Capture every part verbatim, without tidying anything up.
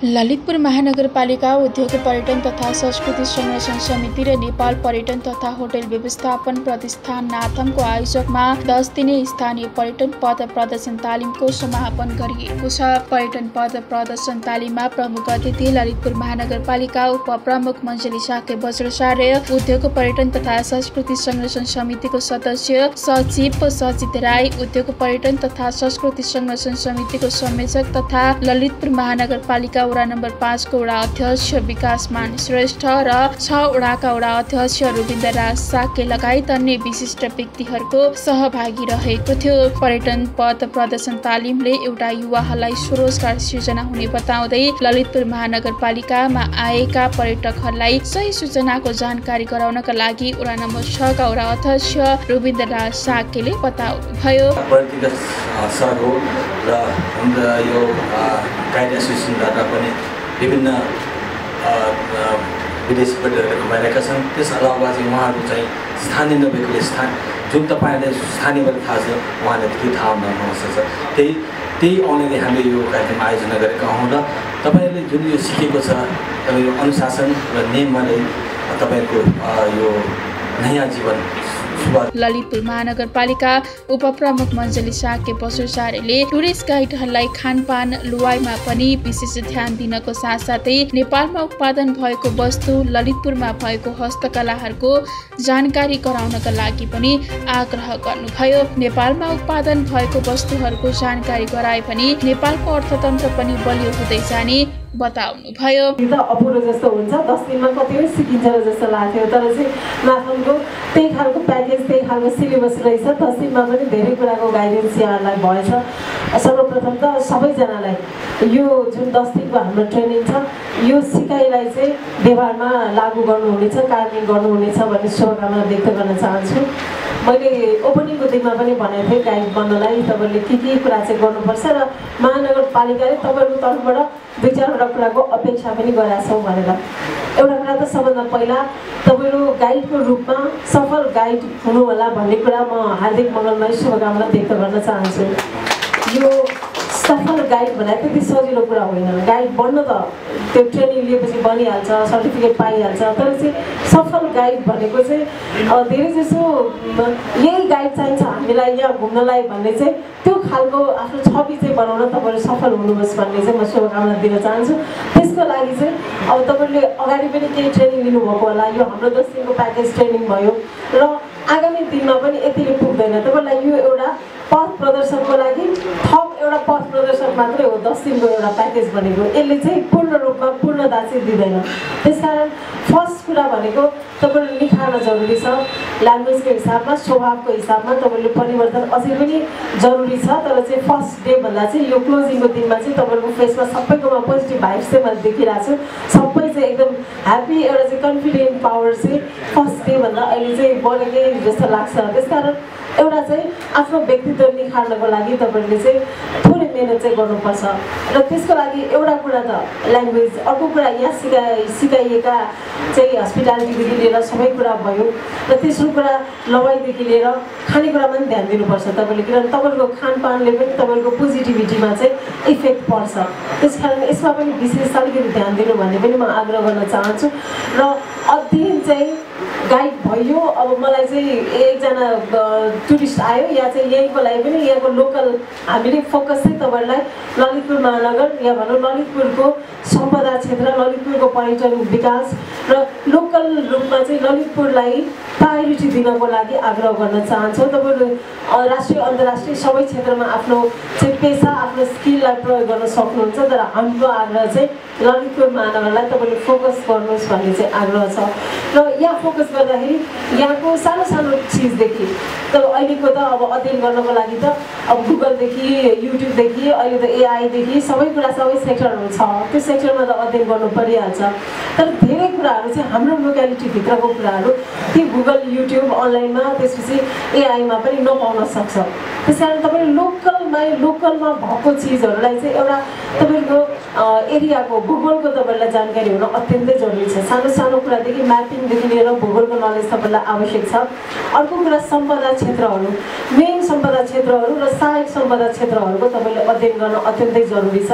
ललितपुर महानगरपालिका उद्योग पर्यटन तथा संस्कृति संरक्षण समिति र नेपाल पर्यटन तथा होटल व्यवस्थापन प्रतिष्ठान नाथमको आयोजकमा दस दिने स्थानीय पर्यटन पद प्रदर्शन तालिमको समापन गरिएको छ। पर्यटन पद प्रदर्शन तालिममा प्रमुख अतिथि ललितपुर महानगरपालिका उपप्रमुख मञ्जली साके बज्रसार र उद्योग पर्यटन तथा संस्कृति संरक्षण समितिको सदस्य सचिव सचित राई, उद्योग पर्यटन तथा संस्कृति संरक्षण समितिको संयोजक तथा ललितपुर महानगरपालिका वडा नम्बर पाँच को वडा अध्यक्ष विकासमान श्रेष्ठ र छ वडाका वडा अध्यक्ष रुबिन्द्र राज साके लगायत अन्य विशिष्ट व्यक्तिहरूको सहभागी रहेको थियो। पर्यटन पद प्रदर्शन तालिमले एउटा युवाहरूलाई स्वरोजगार सृजना हुने बताउँदै ललितपुर महानगरपालिकामा आएका पर्यटकहरूलाई सही सूचनाको जानकारी गराउनका लागि वडा नम्बर छ का वडा अध्यक्ष रुबिन्द्र राज साकेले बताउनुभयो। विभिन्न विदेशी पर्यटकहरू भइरहेका छन्। त्यस अलावा चाहिँ उहाँहरू चाहिँ स्थानीय नभएकोले स्थान जुन तपाईँहरूले स्थानीयबाट थाहा छ उहाँले त्यति थाहा हुन सक्छ। त्यही त्यही औँलीले हामीले यो कार्यक्रम आयोजना गरेका हौँ र तपाईँहरूले जुन यो सिकेको छ यो अनुशासन र नियममा नै तपाईँको यो नयाँ जीवन। ललितपुर महानगरपालिका उपप्रमुख मञ्जली साके बज्रसारले टुरिस्ट गाइडहरूलाई खानपान लुवाईमा पनि विशेष ध्यान दिनको साथसाथै नेपालमा उत्पादन भएको वस्तु ललितपुरमा भएको हस्तकलाहरूको जानकारी गराउनका लागि पनि आग्रह गर्नुभयो। नेपालमा उत्पादन भएको वस्तुहरूको जानकारी गराए पनि नेपालको अर्थतन्त्र पनि बलियो हुँदै जाने बताउनुभयो। अपुरो जस्तो हुन्छ, दस दिनमा कति सिकिन्छ जस्तो लाग्थ्यो, तर चाहिँ नाथमको त्यही खालको प्याकेज त्यही खालको सिलेबस रहेछ। दस दिनमा पनि धेरै कुराको गाइडेन्स यहाँहरूलाई भएछ। सर्वप्रथम त सबैजनालाई यो जुन दस दिनको हाम्रो ट्रेनिङ छ यो सिकाइलाई चाहिँ व्यवहारमा लागू गर्नुहुनेछ, कार्यान्वयन गर्नुहुनेछ भन्ने शुभकामना व्यक्त गर्न चाहन्छु। मैले ओपनिङको दिनमा पनि भनेको थिएँ गाइड बन्नलाई तपाईँले के के कुरा चाहिँ गर्नुपर्छ र महानगरपालिकाले तपाईँहरूको तर्फबाट दुई चारवटा कुराको अपेक्षा पनि गरेका छौँ भनेर। एउटा कुरा त सबभन्दा पहिला तपाईँहरू गाइडको रूपमा सफल गाइड हुनु होला भन्ने कुरा म हार्दिक मङ्गलमय शुभकामना व्यक्त गर्न चाहन्छु। यो सफल गाइड भनेर त्यति सजिलो कुरा होइन। गाइड बन्न त त्यो ट्रेनिङ लिएपछि बनिहाल्छ, सर्टिफिकेट पाइहाल्छ, तर चाहिँ सफल गाइड भनेको चाहिँ धेरै जसो यही गाइड चाहिन्छ हामीलाई यहाँ घुम्नलाई भन्ने चाहिँ त्यो खालको आफ्नो छवि चाहिँ बनाउन तपाईँहरू सफल हुनुहोस् भन्ने चाहिँ म शुभकामना दिन चाहन्छु। त्यसको लागि चाहिँ अब तपाईँहरूले अगाडि पनि केही ट्रेनिङ लिनुभएको होला, यो हाम्रो दस दिनको प्याकेज ट्रेनिङ भयो र आगामी दिनमा पनि यतिले पुग्दैन। तपाईँलाई यो एउटा पथ प्रदर्शनको लागि थप एउटा पथ प्रदर्शन मात्रै हो दस दिनको एउटा प्याकेज भनेको, यसले चाहिँ पूर्ण रूपमा पूर्णता चाहिँ दिँदैन। त्यसकारण फर्स्ट कुरा भनेको तपाईँले निखार्न जरुरी छ। ल्याङ्ग्वेजको हिसाबमा स्वभावको हिसाबमा तपाईँले परिवर्तन अझै पनि जरुरी छ, तर चाहिँ फर्स्ट डे भन्दा चाहिँ यो क्लोजिङको दिनमा चाहिँ तपाईँको फेसमा सबैकोमा पोजिटिभ भाइब्स चाहिँ मैले देखिरहेको छु। सबै चाहिँ एकदम ह्याप्पी, एउटा चाहिँ कन्फिडेन्ट पावर चाहिँ फर्स्ट डे भन्दा अहिले चाहिँ बढेकै जस्तो लाग्छ। त्यसकारण एउटा चाहिँ आफ्नो व्यक्तित्व निखार्नको लागि तपाईँहरूले चाहिँ थोरै मेहनत चाहिँ गर्नुपर्छ र त्यसको लागि एउटा कुरा त ल्याङ्ग्वेज, अर्को कुरा यहाँ सिकाइ सिकाइएका चाहिँ हस्पिटालिटीदेखि लिएर सबै कुरा भयो र तेस्रो कुरा लवाईदेखि लिएर खानेकुरामा पनि ध्यान दिनुपर्छ तपाईँले, किनभने तपाईँहरूको खानपानले पनि तपाईँहरूको पोजिटिभिटीमा चाहिँ इफेक्ट पर्छ। त्यस कारण यसमा पनि विशेष अलिकति ध्यान दिनु भन्ने पनि म आग्रह गर्न चाहन्छु। र अध्ययन चाहिँ गाइड भयो, अब मलाई चाहिँ एकजना टुरिस्ट आयो या चाहिँ यहीँको लागि पनि यहाँको लोकल हामीले फोकस चाहिँ तपाईँहरूलाई ललितपुर महानगर या भनौँ ललितपुरको सम्पदा क्षेत्र, ललितपुरको पर्यटन विकास र लोकल रूपमा चाहिँ ललितपुरलाई प्रायोरिटी दिनको लागि आग्रह गर्न चाहन्छौँ। तपाईँहरू राष्ट्रिय अन्तर्राष्ट्रिय सबै क्षेत्रमा आफ्नो चाहिँ पेसा आफ्नो स्किललाई प्रयोग गर्न सक्नुहुन्छ, तर हाम्रो आग्रह चाहिँ ललितपुर महानगरलाई तपाईँले फोकस गर्नुहोस् भन्ने चाहिँ आग्रह छ। र यहाँ फोकस गर्दाखेरि यहाँको सानो सानो चिजदेखि त अहिलेको त अब अध्ययन गर्नको लागि त अब गुगलदेखि युट्युबदेखि अहिले त एआईदेखि सबै कुरा सबै सेक्टरहरू छ, त्यो सेक्टरमा त अध्ययन गर्नु परिहाल्छ। तर धेरै कुराहरू चाहिँ हाम्रो लोकालिटीभित्रको कुराहरू ती गुगल युट्युब अनलाइनमा त्यसपछि एआईमा पनि नपाउन सक्छ। त्यस कारण तपाईँले लोकलमा लोकलमा भएको चिजहरूलाई चाहिँ एउटा तपाईँको एरियाको भूगोलको तपाईँलाई जानकारी हुन अत्यन्तै जरुरी छ। सानो सानो कुरादेखि म्यापिङदेखि लिएर भूगोलको नलेज तपाईँलाई आवश्यक छ। अर्को कुरा सम्पदा क्षेत्रहरू, मेन सम्पदा क्षेत्रहरू र सहायक सम्पदा क्षेत्रहरूको तपाईँले अध्ययन गर्न अत्यन्तै जरुरी छ।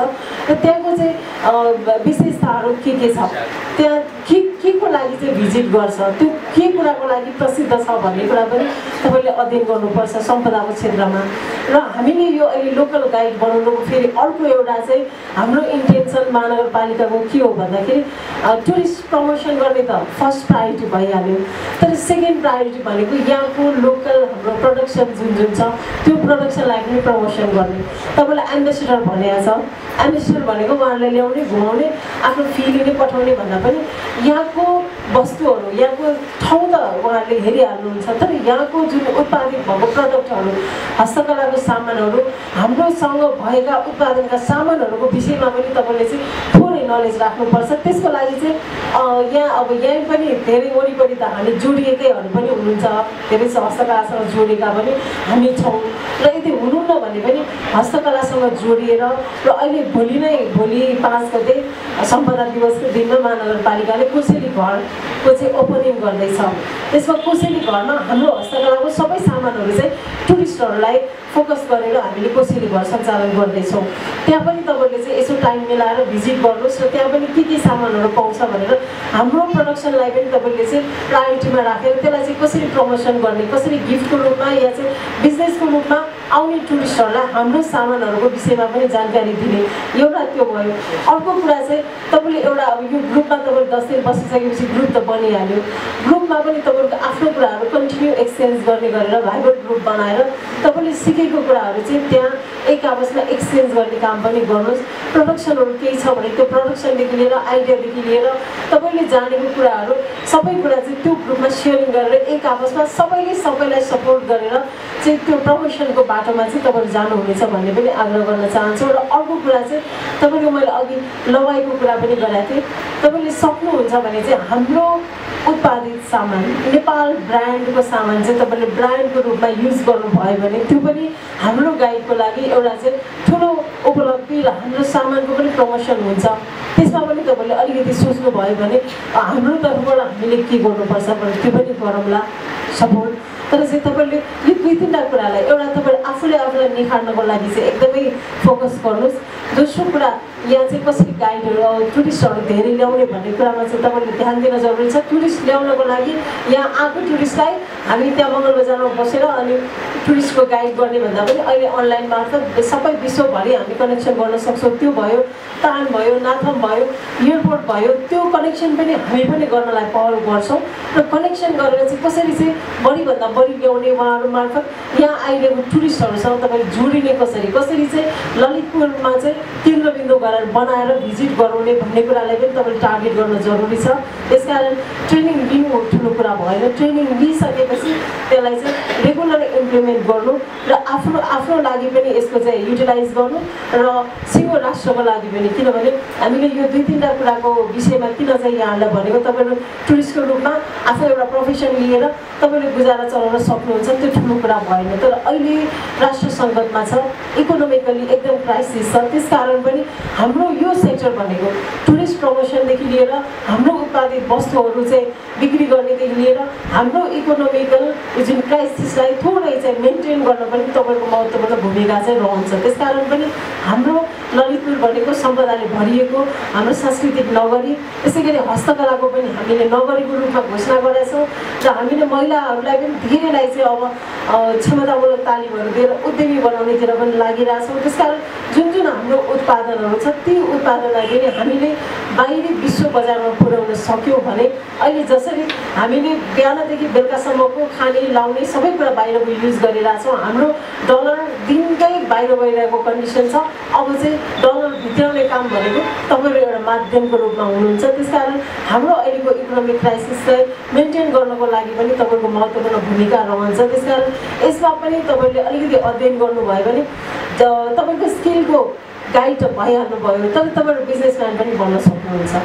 र त्यहाँको चाहिँ विशेषताहरू के के छ, त्यहाँ के के को लागि चाहिँ भिजिट गर्छ, त्यो के कुराको लागि प्रसिद्ध छ भन्ने कुरा पनि तपाईँले अध्ययन गर्नुपर्छ सम्पदाको क्षेत्रमा। र हामीले यो अहिले लोकल गाइड बनाउनुको फेरि अर्को एउटा चाहिँ हाम्रो इन्टेन्सन महानगरपालिकाको के हो भन्दाखेरि टुरिस्ट प्रमोसन गर्ने त फर्स्ट प्रायोरिटी भइहाल्यो, तर सेकेन्ड प्रायोरिटी भनेको यहाँको लोकल हाम्रो प्रडक्सन जुन जुन छ त्यो प्रडक्सनलाई पनि प्रमोसन गर्ने। तपाईँलाई एम्बेसेडर भनेको छ, एम्बेसेडर भनेको उहाँहरूलाई ल्याउने घुमाउने आफ्नो फी लिने पठाउने भन्दा पनि यहाँको वस्तुहरू यहाँको ठाउँ त उहाँहरूले हेरिहाल्नुहुन्छ, तर यहाँको जुन उत्पादित भएको प्रडक्टहरू हस्तकलाको सामानहरू हाम्रोसँग भएका उत्पादनका सामानहरूको विषयमा पनि तपाईँले चाहिँ थोरै नलेज राख्नुपर्छ। त्यसको लागि चाहिँ यहाँ अब यहीँ पनि धेरै वरिपरि त हामी जोडिएकैहरू पनि हुनुहुन्छ, धेरै हस्तकलासँग जोडिएका पनि हामी छौँ र यदि हुनुहुन्न भने पनि हस्तकलासँग जोडिएर र अहिले भोलि नै भोलि पाँच गते सम्पदा दिवसको दिनमा महानगरपालिकाले कोसेली घरको चाहिँ ओपनिङ गर्दैछ। त्यसमा कोसेली घरमा हाम्रो हस्तकलाको सबै सामानहरू चाहिँ टुरिस्टहरूलाई फोकस गरेर हामीले कोसेली घर सञ्चालन गर्दैछौँ। त्यहाँ पनि तपाईँले चाहिँ यसो टाइम मिलाएर भिजिट गर्नुहोस् र त्यहाँ पनि के के सामानहरू पाउँछ भनेर हाम्रो प्रडक्सनलाई पनि तपाईँले चाहिँ प्रायोरिटीमा राखेर त्यसलाई चाहिँ कसरी प्रमोसन गर्ने, कसरी गिफ्टको रूपमा या चाहिँ बिजनेसको रूपमा आउने टुरिस्टहरूलाई हाम्रो सामानहरूको विषयमा पनि जानकारी दिने, एउटा त्यो भयो। अर्को कुरा चाहिँ तपाईँले एउटा अब यो ग्रुपमा तपाईँले दस दिन बसिसकेपछि ग्रुप त बनिहाल्यो, ग्रुपमा पनि तपाईँको आफ्नो कुराहरू कन्टिन्यू एक्सचेन्ज गर्ने गरेर भाइब्रेन्ट ग्रुप बनाएर तपाईँले सिकेको कुराहरू चाहिँ त्यहाँ एक आपसमा एक्सचेन्ज गर्ने काम पनि गर्नुहोस्। प्रडक्सनहरू केही छ भने त्यो प्रडक्सनदेखि लिएर आइडियादेखि लिएर तपाईँले जानेको कुराहरू सबै कुरा चाहिँ त्यो ग्रुपमा सेयरिङ गरेर एक आपसमा सबैले सबैलाई सपोर्ट गरेर चाहिँ त्यो प्रमोसनको बाटोमा चाहिँ तपाईँहरू जानुहुनेछ भन्ने पनि आग्रह गर्न चाहन्छु। र अर्को कुरा चाहिँ तपाईँले मैले अघि लवाईको कुरा पनि गरेको थिएँ, तपाईँले सक्नुहुन्छ भने चाहिँ हाम्रो उत्पादित सामान नेपाल ब्रान्डको सामान चाहिँ तपाईँले ब्रान्डको रूपमा युज गर्नुभयो भने त्यो पनि हाम्रो गाइडको लागि एउटा चाहिँ ठुलो उपलब्धि र हाम्रो सामानको पनि प्रमोसन हुन्छ। त्यसमा पनि तपाईँले अलिकति सोच्नुभयो भने हाम्रो तर्फबाट हामीले के गर्नुपर्छ भने त्यो पनि गरौँला सपोर्ट। तर चाहिँ तपाईँले यो दुई तिनवटा कुरालाई एउटा तपाईँले आफूले आफूलाई निखार्नको लागि चाहिँ एकदमै फोकस गर्नुहोस्। दोस्रो कुरा यहाँ चाहिँ कसरी गाइडहरू टुरिस्टहरू धेरै ल्याउने भन्ने कुरामा चाहिँ तपाईँले ध्यान दिन जरुरी छ। टुरिस्ट ल्याउनको लागि यहाँ आएको टुरिस्टलाई हामी त्यहाँ मङ्गल बजारमा बसेर अनि टुरिस्टको गाइड गर्ने भन्दा पनि अहिले अनलाइन मार्फत सबै विश्वभरि हामी कनेक्सन गर्न सक्छौँ। त्यो भयो, तान भयो, नाथम भयो, एयरपोर्ट भयो, त्यो कनेक्सन पनि हामी पनि गर्नलाई पहल गर्छौँ र कनेक्सन गरेर चाहिँ कसरी चाहिँ बढीभन्दा बढी ल्याउने उहाँहरू मार्फत यहाँ आइरहेको टुरिस्टहरूसँग तपाईँले जोडिने कसरी कसरी चाहिँ ललितपुरमा चाहिँ केन्द्रबिन्दु गरेर बनाएर भिजिट गराउने भन्ने कुरालाई पनि तपाईँले टार्गेट गर्न जरुरी छ। त्यसकारण ट्रेनिङ लिनु ठुलो कुरा भएन, ट्रेनिङ लिइसकेपछि त्यसलाई चाहिँ रेगुलर इम्प्लिमेन्ट गर्नु र आफ्नो आफ्नो लागि पनि यसको चाहिँ युटिलाइज गर्नु र सिङ्गो राष्ट्रको लागि पनि। किनभने हामीले यो दुई तिनवटा कुराको विषयमा किन चाहिँ यहाँलाई भनेको, तपाईँहरू टुरिस्टको रूपमा आफू एउटा प्रोफेसन लिएर तपाईँले गुजारा चलाउन सक्नुहुन्छ, त्यो ठुलो कुरा भएन। तर अहिले राष्ट्र सङ्कटमा छ, इकोनोमिकली एकदम क्राइसिस छ, त्यसकारण पनि हाम्रो यो सेक्टर भनेको टुरिस्ट प्रमोसनदेखि लिएर हाम्रो उत्पादित वस्तुहरू चाहिँ बिक्री गर्नेदेखि लिएर हाम्रो इकोनोमिकल जुन क्राइसिसलाई थोरै चाहिँ मेन्टेन गर्न पनि तपाईँको महत्त्वपूर्ण भूमिका चाहिँ रहन्छ। त्यसकारण पनि हाम्रो ललितपुर भनेको सम्पदाले भरिएको हाम्रो सांस्कृतिक नगरी, त्यसै गरी हस्तकलाको पनि हामीले नगरीको रूपमा घोषणा गरेका छौँ र हामीले महिलाहरूलाई पनि धेरैलाई चाहिँ अब क्षमतामूलक तालिमहरू दिएर उद्यमी बनाउनेतिर पनि लागिरहेछौँ। त्यसकारण जुन जुन हाम्रो उत्पादनहरू छ ती उत्पादनलाई पनि हामीले बाहिरी विश्व बजारमा पुर्याउन सक्यौँ भने अहिले जसरी हामीले बिहानदेखि बेलुकासम्मको खाने लाउने सबै कुरा बाहिरको युज गरिरहेछौँ, हाम्रो डलर दिनकै बाहिर गइरहेको कन्डिसन छ। अब चाहिँ डलर भित्राउने काम भनेको तपाईँहरू एउटा माध्यमको रूपमा हुनुहुन्छ। त्यसकारण हाम्रो अहिलेको इकोनोमिक क्राइसिसलाई मेन्टेन गर्नको लागि पनि तपाईँको महत्त्वपूर्ण भूमिका रहन्छ। त्यसकारण यसमा पनि तपाईँले अलिकति अध्ययन गर्नुभयो भने तपाईँको स्किलको गाइड भइहाल्नु भयो, तर तपाईँहरू बिजनेसम्यान पनि बन्न सक्नुहुन्छ।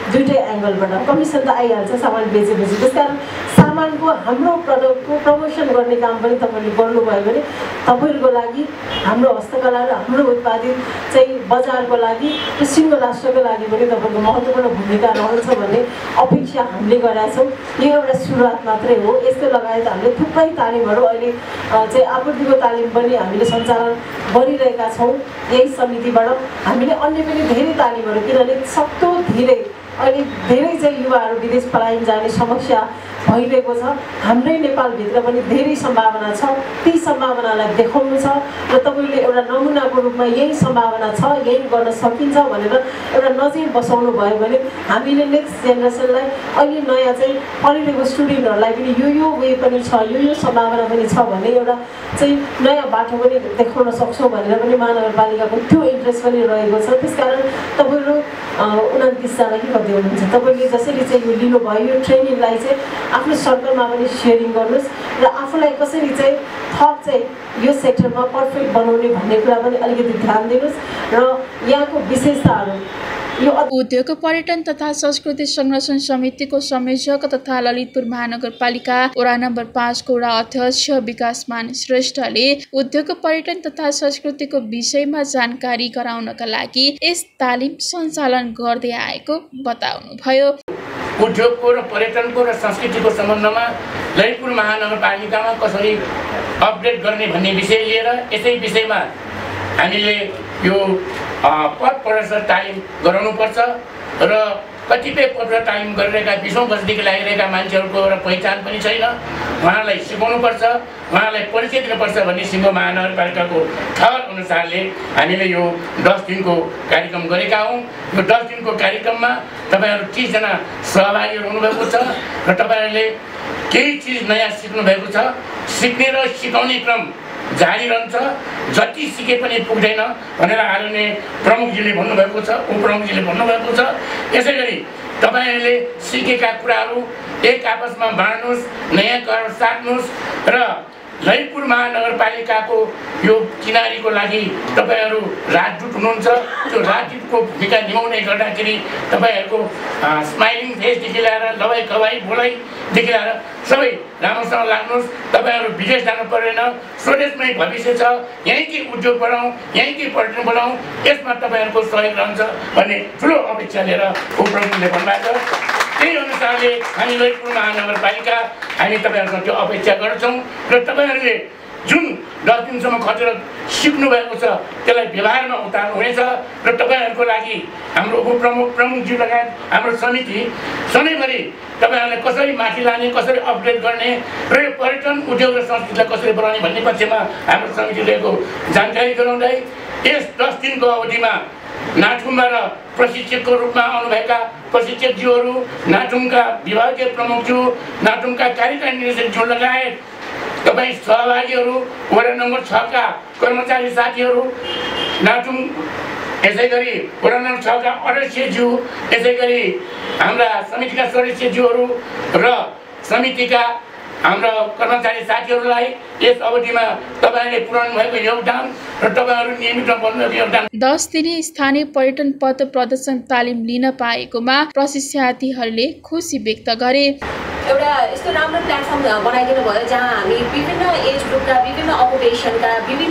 दुइटै एङ्गलबाट कमिसन त आइहाल्छ सामान बेचेपछि। त्यस कारण सामानको हाम्रो प्रडक्टको प्रमोसन गर्ने काम पनि तपाईँले गर्नुभयो भने तपाईँहरूको लागि हाम्रो हस्तकला र हाम्रो उत्पादित चाहिँ बजारको लागि र सिङ्गो राष्ट्रको लागि पनि तपाईँको महत्त्वपूर्ण भूमिका रहन्छ भन्ने अपेक्षा हामीले गरेका छौँ। यो एउटा सुरुवात मात्रै हो। यस्तो लगायत हामीले थुप्रै तालिमहरू अहिले चाहिँ आपूर्तिको तालिम पनि हामीले सञ्चालन गरिरहेका छौँ यही समितिबाट। हामीले अन्य पनि धेरै तालिमहरू, किनभने सक्दो धेरै अहिले धेरै चाहिँ युवाहरू विदेश पलायन जाने समस्या भइरहेको छ। हाम्रै नेपालभित्र पनि धेरै सम्भावना छ, ती सम्भावनालाई देखाउनु छ र तपाईँले एउटा नमुनाको रूपमा यही सम्भावना छ, यही गर्न सकिन्छ भनेर एउटा नजिर बसाउनु भयो भने हामीले नेक्स्ट जेनेरेसनलाई अहिले नयाँ चाहिँ पढिरहेको स्टुडेन्टहरूलाई पनि यो यो वे पनि छ, यो यो सम्भावना पनि छ भन्ने एउटा चाहिँ नयाँ बाटो पनि देखाउन सक्छौँ भनेर पनि महानगरपालिकाको त्यो इन्ट्रेस्ट पनि रहेको छ। त्यसकारण तपाईँहरू उनातिसजना के गर्दै हुनुहुन्छ, तपाईँले जसरी चाहिँ यो लिनुभयो यो ट्रेनिङलाई चाहिँ आफ्नो सर्कलमा पनि सेयरिङ गर्नुहोस् र आफूलाई कसरी चाहिँ थप चाहिँ यो सेक्टरमा पर्फेक्ट बनाउने भन्ने कुरा पनि अलिकति ध्यान दिनुहोस् र यहाँको विशेषताहरू यो उद्योग पर्यटन तथा संस्कृति संरक्षण समितिको संयोजक तथा ललितपुर महानगरपालिका वडा नम्बर पाँचको वडा अध्यक्ष विकासमान श्रेष्ठले उद्योग पर्यटन तथा संस्कृतिको विषयमा जानकारी गराउनका लागि यस तालिम सञ्चालन गर्दै आएको बताउनुभयो। उद्योगको र पर्यटनको र संस्कृतिको सम्बन्धमा ललितपुर महानगरपालिकामा कसरी अपडेट गर्ने भन्ने विषय लिएर यसै विषयमा हामीले यो पद प्रदर्शन तालिम गराउनुपर्छ र कतिपय पद तालिम गरिरहेका बिसौँ वर्षदेखि लागिरहेका मान्छेहरूको एउटा पहिचान पनि छैन, उहाँलाई सिकाउनुपर्छ, उहाँलाई परिचय दिनुपर्छ भन्ने सिङ्गो महानगरपालिकाको ठहर अनुसारले हामीले यो दस दिनको कार्यक्रम गरेका हौँ। यो दस दिनको कार्यक्रममा तपाईँहरू तिसजना सहभागीहरू हुनुभएको छ र तपाईँहरूले केही चिज नयाँ सिक्नुभएको छ। सिक्ने र सिकाउने क्रम जारी रहन्छ, जति सिके पनि पुग्दैन भनेर आदरणीय प्रमुखजीले भन्नुभएको छ, उपप्रमुखजीले भन्नुभएको छ। यसै गरी तपाईँहरूले सिकेका कुराहरू एक आपसमा बाँड्नुहोस्, नयाँ कर साट्नुहोस् र ललितपुर महानगरपालिकाको यो किनारीको लागि तपाईँहरू राजदूत हुनुहुन्छ। त्यो राजदूतको भूमिका निभाउने गर्दाखेरि तपाईँहरूको स्माइलिङ फेसदेखि लिएर लवाई खवाई बोलाइदेखि लिएर सबै राम्रोसँग लाग्नुहोस्। तपाईँहरू विदेश जानु पर्दैन, स्वदेशमै भविष्य छ, यहीँकै उद्योग बढाउँ, यहीँकै पर्यटन बढाउँ, यसमा तपाईँहरूको सहयोग रहन्छ भन्ने ठुलो अपेक्षा लिएर उपप्रमुखले भन्नुभएको छ। त्यही अनुसारले हामी ललितपुर महानगरपालिका हामी तपाईँहरूसँग त्यो अपेक्षा गर्छौँ र तपाईँहरूले जुन दस दिनसम्म खटेर सिक्नु भएको छ त्यसलाई व्यवहारमा उतार्नु हुनेछ र तपाईँहरूको लागि हाम्रो उपप्रमुख प्रमुखजी लगायत हाम्रो समिति सधैँभरि तपाईँहरूले कसरी माथि लाने, कसरी अपडेट गर्ने र यो पर्यटन उद्योग र संस्कृतिलाई कसरी बढाउने भन्ने पक्षमा हाम्रो समितिलेको जानकारी गराउँदै यस दस दिनको अवधिमा नाथुङमा र प्रशिक्षकको रूपमा आउनुभएका प्रशिक्षकज्यूहरू, नाथुङका विभागीय प्रमुखज्यू, नाथुङका कार्यकारी निर्देशकज्यू लगायत तपाईँ सहभागीहरू, वडा नम्बर छका कर्मचारी साथीहरू, नाथुङ यसै गरी वडा नम्बर छका अध्यक्षज्यू, यसै गरी हाम्रा समितिका सदस्यज्यूहरू र समितिका हाम्रा कर्मचारी साथीहरूलाई यस अवधिमा तपाईँले पुर्याउनु भएको योगदान र तपाईँहरू नियमित बन्नुभएको योगदान। दस दिने स्थानीय पर्यटन पथ प्रदर्शन तालिम लिन पाएकोमा प्रशिक्षार्थीहरूले खुसी व्यक्त गरे। एउटा यस्तो राम्रो प्लेटफर्म बनाइदिनु भयो जहाँ हामी विभिन्न एज ग्रुपका, विभिन्न अकुपेसनका, विभिन्न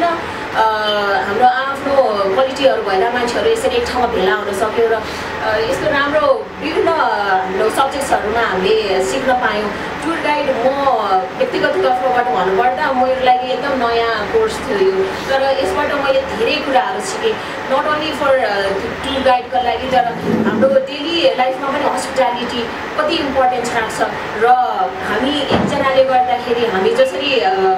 हाम्रो आफ्नो क्वालिटीहरू भएका मान्छेहरू यसरी एक ठाउँमा भेला हुन सक्यो र यस्तो राम्रो विभिन्न हाम्रो सब्जेक्ट्सहरूमा हामीले सिक्न पायौँ। टुर गाइड म व्यक्तिगत तर्फबाट भन्नुपर्दा मेरो लागि एकदम नयाँ कोर्स थियो यो, तर यसबाट मैले धेरै कुराहरू सिकेँ। नट ओन्ली फर टुर गाइडको लागि तर हाम्रो डेली लाइफमा पनि हस्पिटालिटी कति इम्पोर्टेन्स राख्छ र हामी एकजनाले गर्दाखेरि हामी जसरी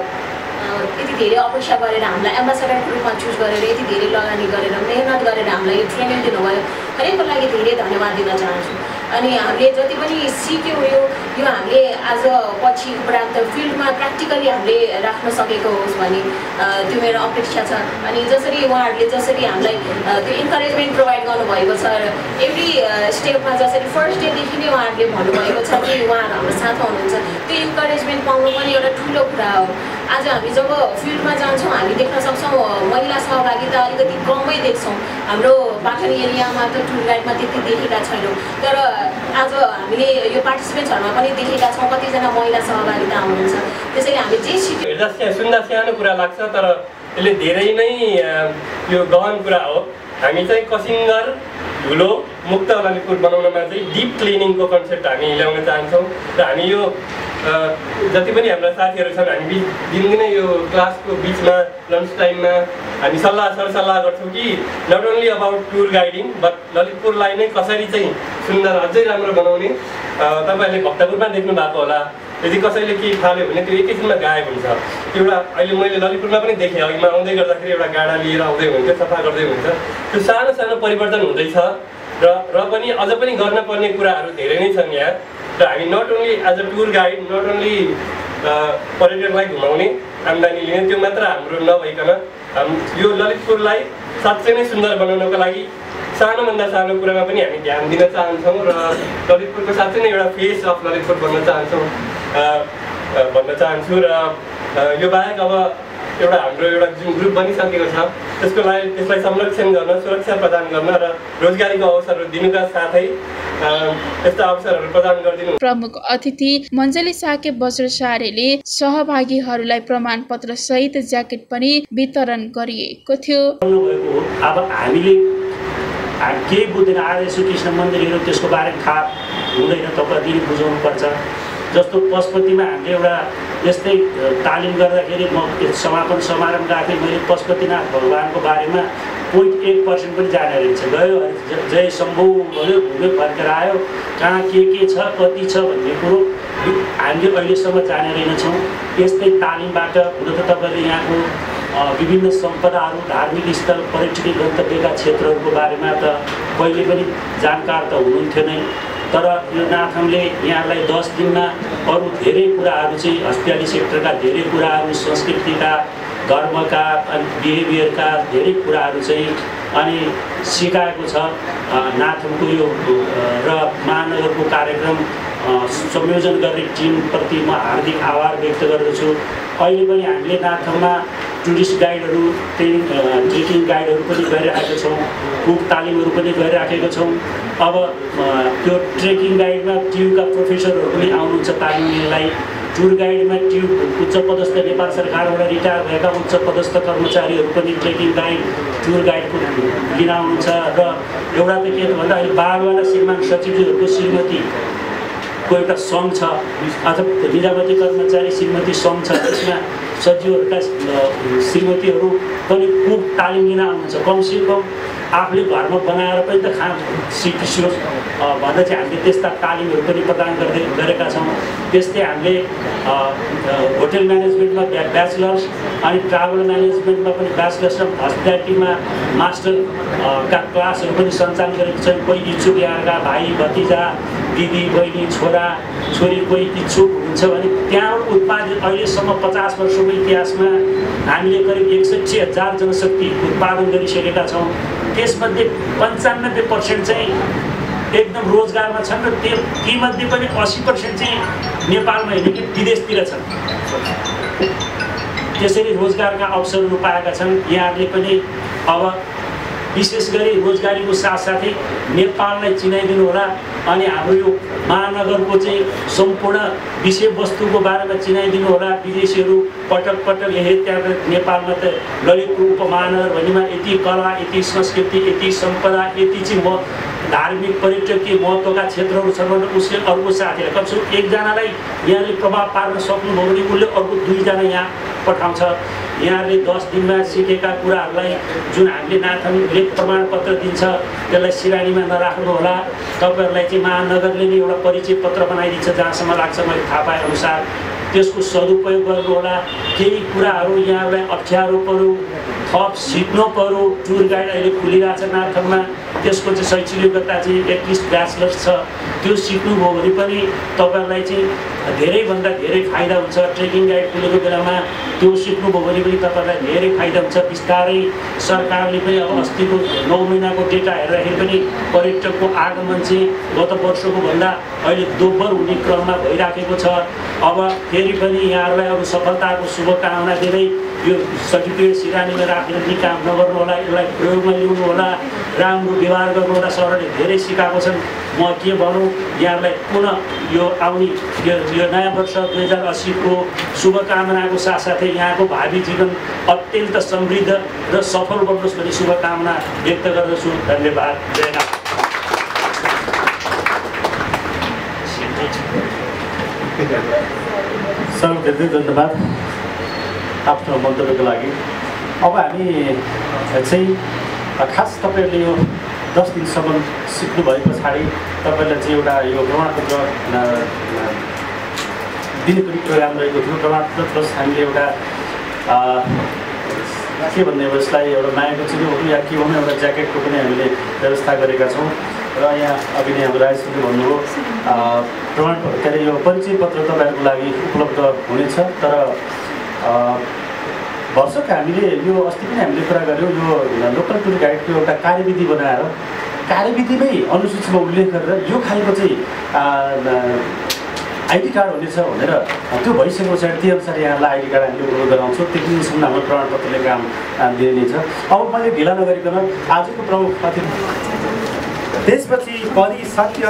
यति धेरै अपेक्षा गरेर हामीलाई एम्बासडरको रूपमा चुज गरेर यति धेरै लगानी गरेर मेहनत गरेर हामीलाई यो ट्रेनिङ दिनुभयो, हरेकको लागि धेरै धन्यवाद दिन चाहन्छु। अनि हामीले जति पनि सिक्यौँ यो यो हामीले आज पछि उपरान्त फिल्डमा प्र्याक्टिकली हामीले राख्न सकेको होस् भन्ने त्यो मेरो अपेक्षा छ। अनि जसरी उहाँहरूले जसरी हामीलाई त्यो इन्करेजमेन्ट प्रोभाइड गर्नुभएको छ र एभ्री स्टेपमा जसरी फर्स्ट डेदेखि नै उहाँहरूले भन्नुभएको छ कि उहाँहरू हाम्रो साथमा हुनुहुन्छ, त्यो इन्करेजमेन्ट पाउनु पनि एउटा ठुलो कुरा हो। आज हामी जब फिल्डमा जान्छौँ हामी देख्न सक्छौँ महिला सहभागिता अलिकति कमै देख्छौँ। हाम्रो भाटन एरियामा त टुर गाइडमा त्यति देखेका छैनौँ, तर आज हामीले यो पार्टिसिपेन्ट्सहरूमा पनि देखेका छौँ कतिजना महिला सहभागिता हुनुहुन्छ। त्यसैले हामी जे सिक्यौँ हेर्दा सुन्दा सानो कुरा लाग्छ, तर यसले धेरै नै यो गहन कुरा हो। हामी चाहिँ कसिङ्गर धुलो मुक्त ललितपुर बनाउनमा चाहिँ डिप क्लिनिङको कन्सेप्ट हामी ल्याउन चाहन्छौँ र हामी यो जति पनि हाम्रा साथीहरू छन् हामी दिनदिनै यो क्लासको बिचमा लन्च टाइममा हामी सल्लाह सरसल्लाह गर्छौँ कि not only about tour guiding but ललितपुरलाई नै कसरी चाहिँ सुन्दर अझै राम्रो बनाउने। तपाईँहरूले भक्तपुरमा देख्नु भएको होला, यदि कसैले केही फाल्यो भने त्यो एकैछिनमा गायब हुन्छ। एउटा अहिले मैले ललितपुरमा पनि देखेँ, अघि म आउँदै गर्दाखेरि एउटा गाडा लिएर आउँदै हुन्थ्यो, सफा गर्दै हुन्छ। त्यो सानो सानो परिवर्तन हुँदैछ र र पनि अझ पनि गर्न पर्ने कुराहरू धेरै नै छन् यहाँ। र हामी not only as a tour guide, not only पर्यटकलाई घुमाउने आम्दानी लिने त्यो मात्र हाम्रो नभइकन हाम यो ललितपुरलाई साँच्चै नै सुन्दर बनाउनको लागि सानोभन्दा सानो कुरामा पनि हामी ध्यान दिन चाहन्छौँ र ललितपुरको साँच्चै नै एउटा फेस अफ ललितपुर बन्न चाहन्छौँ भन्न चाहन्छु। र यो बाहेक अब एउटा हाम्रो एउटा जुन ग्रुप बनिसकेको छ त्यसको लागि त्यसलाई संरक्षण गर्न, सुरक्षा प्रदान गर्न र रोजगारीको अवसरहरू दिनुका साथै यस्ता अवसरहरू प्रदान गरिदिनु। प्रमुख अतिथि मञ्जली साके बज्रसारेले सहभागीहरूलाई प्रमाणपत्र सहित ज्याकेट पनि वितरण गरिएको थियो। अब हामीले केही बुझ्दैन, आज यसो कृष्ण मन्दिरहरू त्यसको बारेमा थाहा हुँदैन, तपाईँले बुझाउनु पर्छ। जस्तो पशुपतिमा हामीले एउटा यस्तै तालिम गर्दाखेरि म समापन समारोह गएको थिएँ, मैले पशुपतिनाथ भगवानको बारेमा पोइन्ट एक पर्सेन्ट पनि जानेर रहेछ। गयो जय शम्भु भयो, घुम्यो फर्केर आयो, कहाँ के के छ कति छ भन्ने कुरो हामीले अहिलेसम्म जानेर रहेनछौँ। यस्तै तालिमबाट हुन त तपाईँले यहाँको विभिन्न सम्पदाहरू, धार्मिक स्थल, पर्यटकीय गन्तव्यका क्षेत्रहरूको बारेमा त पहिले पनि जानकार त हुनुहुन्थ्यो नै, तर यो नाथमले यहाँलाई दस दिनमा अरू धेरै कुराहरू चाहिँ हस्पिटाली सेक्टरका धेरै कुराहरू, संस्कृतिका, धर्मका अनि बिहेभियरका धेरै कुराहरू चाहिँ अनि सिकाएको छ। नाथमको यो र महानगरको कार्यक्रम संयोजन गर्ने टिमप्रति म हार्दिक आभार व्यक्त गर्दछु। अहिले पनि हामीले नाथममा टुरिस्ट गाइडहरू, ट्रेनिङ ट्रेकिङ गाइडहरू पनि गरिराखेका छौँ, कुक तालिमहरू पनि गरिराखेका छौँ। अब त्यो ट्रेकिङ गाइडमा ट्युका प्रोफेसरहरू पनि आउनुहुन्छ तालिम लिनलाई। टुर गाइडमा ट्यु उच्च पदस्थ नेपाल सरकारबाट रिटायर भएका उच्च पदस्थ कर्मचारीहरू पनि ट्रेकिङ गाइड, टुर गाइडको लिन आउनुहुन्छ। र एउटा त के भन्दा अहिले बागवाला श्रीमान सचिवजीहरूको श्रीमतीको एउटा सङ्घ छ, अथवा निजामती कर्मचारी श्रीमती सङ्घ छ, त्यसमा सचिवहरूका श्रीमतीहरू पनि खुब तालिम लिन आउनुहुन्छ। कमसेकम आफूले घरमा बनाएर पनि त खा सिकियोस् भन्दा चाहिँ हामीले त्यस्ता तालिमहरू पनि प्रदान गर्दै गरेका छौँ। त्यस्तै हामीले होटल म्यानेजमेन्टमा ब्याचलर्स अनि ट्राभल म्यानेजमेन्टमा पनि ब्याचलर्स अफ हस्पिटालिटीमा मास्टरका क्लासहरू पनि सञ्चालन गरेका छौँ। कोही इच्छुक यहाँका भाइ भतिजा, दिदी बहिनी, छोरा छोरी कोही इच्छुक हुन्छ भने त्यहाँबाट उत्पादित अहिलेसम्म पचास वर्षको इतिहासमा हामीले करिब एकसठी हजार जनशक्ति उत्पादन गरिसकेका छौँ। त्यसमध्ये पन्चानब्बे पर्सेन्ट चाहिँ एकदम रोजगारमा छन् र त्यो तीमध्ये पनि अस्सी पर्सेन्ट चाहिँ नेपालमा होइन कि विदेशतिर छन्। त्यसरी रोजगारका अवसरहरू पाएका छन्। यहाँहरूले पनि अब विशेष गरी रोजगारीको साथसाथै नेपाललाई चिनाइदिनु होला अनि हाम्रो यो महानगरको चाहिँ सम्पूर्ण विषयवस्तुको बारेमा चिनाइदिनु होला। विदेशीहरू पटक पटक हेरे त्यहाँ नेपालमा त ललितपुर उपमहानगर भन्नेमा यति कला, यति संस्कृति, यति सम्पदा, यति चाहिँ म धार्मिक पर्यटकीय महत्त्वका क्षेत्रहरू छन् भने उसले अर्को साथीलाई कमसेकम एकजनालाई यहाँले प्रभाव पार्न सक्नुभयो भने उसले अर्को दुईजना यहाँ पठाउँछ। यहाँले दस दिनमा सिकेका कुराहरूलाई जुन हामीले नाथमले प्रमाणपत्र दिन्छ त्यसलाई सिरानीमा नराख्नु होला। तपाईँहरूलाई चाहिँ महानगरले नै एउटा परिचय पत्र बनाइदिन्छ, जहाँसम्म लाग्छ मैले थाहा पाए अनुसार त्यसको सदुपयोग गर्नु होला। केही कुराहरू यहाँलाई अप्ठ्यारो पऱ्यो, थप सिक्नु पऱ्यो। टुर गाइड अहिले खुलिरहेको छ नाथममा, त्यसको चाहिँ शैक्षिक योग्यता चाहिँ एटलिस्ट ब्याचलर्स छ। त्यो सिक्नुभयो भने पनि तपाईँहरूलाई चाहिँ धेरैभन्दा धेरै फाइदा हुन्छ। ट्रेकिङ गाइड खुलेको बेलामा त्यो सिक्नुभयो भने पनि तपाईँलाई धेरै फाइदा हुन्छ। बिस्तारै सरकारले पनि अब अस्तिको नौ महिनाको डेटा हेर्दाखेरि पनि पर्यटकको आगमन चाहिँ गत वर्षको भन्दा अहिले दोब्बर हुने क्रममा भइराखेको छ। अब फेरि पनि यहाँहरूलाई अरू सफलताको शुभकामना दिँदै यो सर्टिफिकेट सिरानीमा राखेर नि काम नगर्नु होला, यसलाई प्रयोगमा ल्याउनु होला, राम्रो व्यवहार गर्नु होला। सरले धेरै सिकाएको छन्। म के भनौँ, यहाँलाई पुनः यो आउने यो यो नयाँ वर्ष दुई हजार अस्सीको शुभकामनाको साथसाथै यहाँको भावी जीवन अत्यन्त समृद्ध र सफल बनोस् भन्ने शुभकामना व्यक्त गर्दछु। धन्यवाद। जयनाथ। सर धेरै धेरै धन्यवाद आफ्नो मन्तव्यको लागि। अब हामी चाहिँ खास तपाईँहरूले यो दस दिनसम्म सिक्नु भए पछाडि तपाईँलाई चाहिँ एउटा यो प्रमाणपत्र दिने पनि प्रोग्राम रहेको थियो। प्रमाणपत्र प्लस हामीले एउटा के भन्ने अब यसलाई एउटा मायाको चाहिँ हो या के भनौँ एउटा ज्याकेटको पनि हामीले व्यवस्था गरेका छौँ। र यहाँ अघि नै हाम्रो राजेशले भन्नुभयो प्रमाणपत्र के अरे यो परिचय पत्र तपाईँहरूको लागि उपलब्ध हुनेछ। तर वर्षक हामीले यो अस्ति पनि हामीले कुरा गऱ्यौँ, यो लोकल टुर गाइडको एउटा कार्यविधि बनाएर कार्यविधिमै अनुसूचीमा उल्लेख गरेर यो खालको चाहिँ आइडी कार्ड हुनेछ भनेर त्यो भइसकेको छ। त्यही अनुसार यहाँलाई आइडी कार्ड हामीले उपलब्ध गराउँछौँ। त्यति दिनसम्म हाम्रो प्रमाणपत्रले काम दिने छ। अब मैले ढिला नगरिकन आजको प्रमुख अतिथि त्यसपछि परिसत्य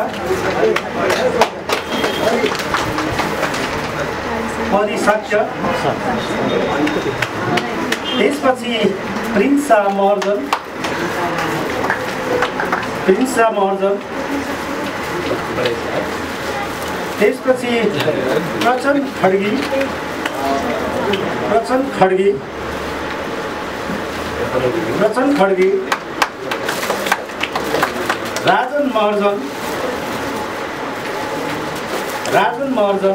परिसत्य त्यसपछि प्रिन्सा महर्जन प्रिन्सा महर्जन त्यसपछि प्रचन खड्गी प्रचन खड्गी प्रचन खड्गी राजन महर्जन राजन महर्जन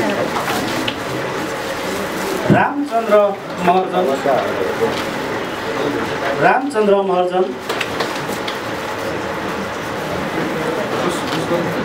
रामचन्द्र महर्जन रामचन्द्र महर्जन